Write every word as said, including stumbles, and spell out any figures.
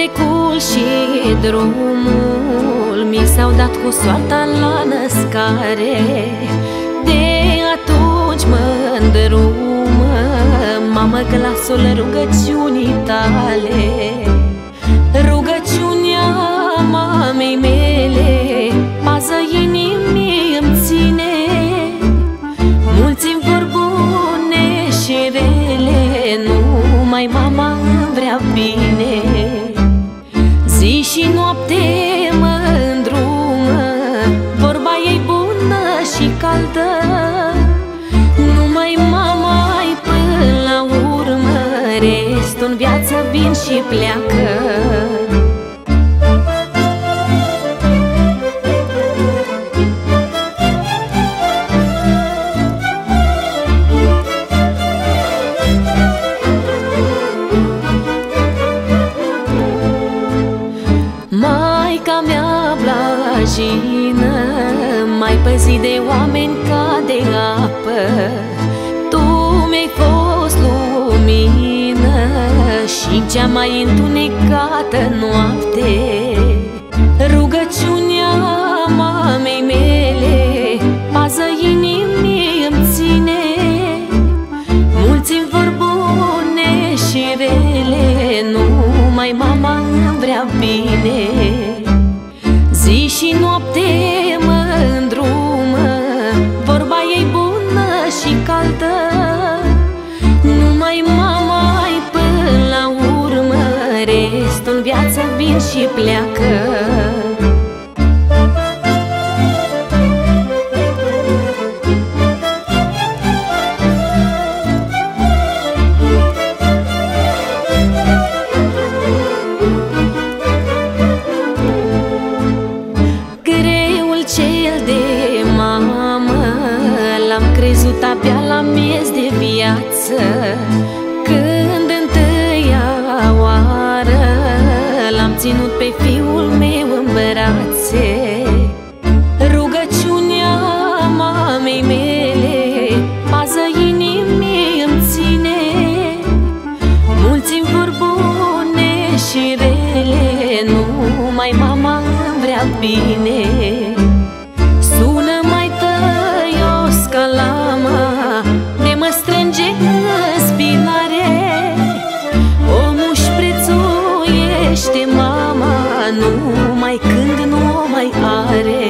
Cântecul și drumul mi s-au dat cu soarta la născare. De atunci mă îndrumă, mamă, glasul rugăciunii tale. Rugăciunea mamei mele pază inimii îmi ține. Mulți-mi vor bune și rele, numai mama îmi vrea bine. Zi și noapte mă îndrumă, vorba ei bună și caldă. Numai mama-i până la urmă, restul-n viață vin și pleacă. Maica mea blajină, mai păzit de oameni ca de apă. Tu mi-ai fost lumină și cea mai întunecată noapte. Rugăciunea mamei mele pază inimii îmi ține. Mulți-mi vor bune și rele, numai mama îmi vrea bine. Zi și noapte mă îndrumă, vorba ei bună și caldă. Numai mama-i până la urmă, restul-n viață vin și pleacă. Crezut abia la miez de viață, când întâia oară l-am ținut pe fiul meu în brațe. Rugăciunea mamei mele pază inimii îmi ține. Mulți-mi vor bune și rele, numai mama îmi vrea bine. Sună mai tăios ca lama, de mă strânge în spinare. Omul-și prețuiește mama, numai când nu o mai are.